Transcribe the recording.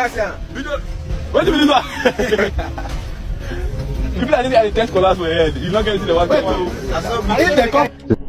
What do you mean? People are the test scholars for your head. You're not getting to the one.